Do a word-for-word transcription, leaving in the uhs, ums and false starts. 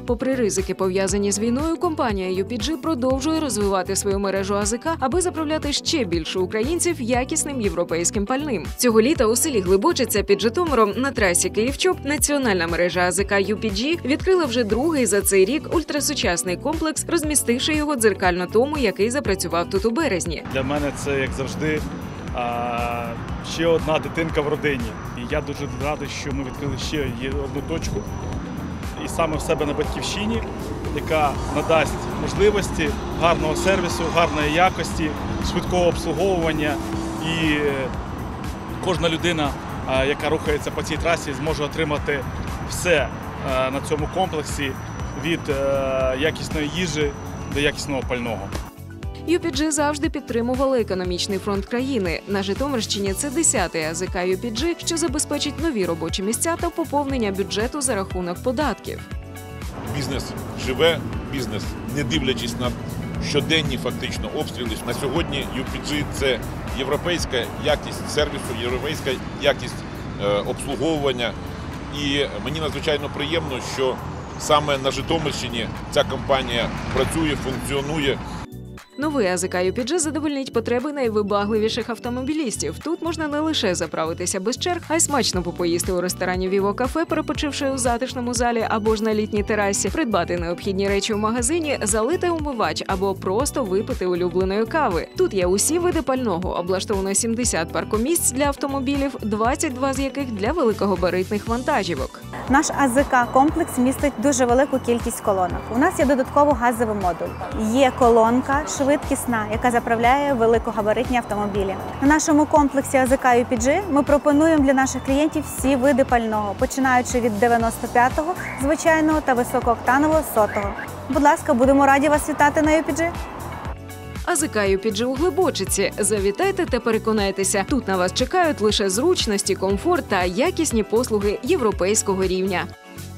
попри ризики, пов'язані з війною, компанія ю пі джі продовжує розвивати свою мережу АЗК, аби заправляти ще більше українців якісним європейським пальним. Цього літа у селі Глибочиця під Житомиром на трасі Київ-Чоп національна мережа АЗК ю пі джі відкрила вже другий за цей рік ультрасучасний комплекс, розмістивши його дзеркально тому, який запрацював тут у березні. Для мене це, як завжди, ще одна дитинка в родині. І я дуже радий, що ми відкрили ще одну точку. І саме в себе на Батьківщині, яка надасть можливості гарного сервісу, гарної якості, швидкого обслуговування. І кожна людина, яка рухається по цій трасі, зможе отримати все на цьому комплексі від якісної їжі до якісного пального. ю пі джі завжди підтримували економічний фронт країни. На Житомирщині це десятий АЗК ю пі джі, що забезпечить нові робочі місця та поповнення бюджету за рахунок податків. Бізнес живе, бізнес, не дивлячись на щоденні фактично обстріли. На сьогодні ю пі джі – це європейська якість сервісу, європейська якість е, обслуговування. І мені надзвичайно приємно, що саме на Житомирщині ця компанія працює, функціонує. Новий АЗК ю пі джі задовольнить потреби найвибагливіших автомобілістів. Тут можна не лише заправитися без черг, а й смачно попоїсти у ресторані «Віво Кафе», перепочивши у затишному залі або ж на літній терасі, придбати необхідні речі у магазині, залити умивач або просто випити улюбленої кави. Тут є усі види пального, облаштовано сімдесят паркомісць для автомобілів, двадцять два з яких для великогабаритних вантажівок. Наш АЗК-комплекс містить дуже велику кількість колонок. У нас є додатково газовий модуль. Є колонка швидкісна, яка заправляє великогабаритні автомобілі. На нашому комплексі АЗК ю пі джі ми пропонуємо для наших клієнтів всі види пального, починаючи від дев'яносто п'ятого звичайного та високооктанового сотого. Будь ласка, будемо раді вас вітати на ю пі джі. АЗК ю пі джі у Глибочиці. Завітайте та переконайтеся, тут на вас чекають лише зручності, комфорт та якісні послуги європейського рівня.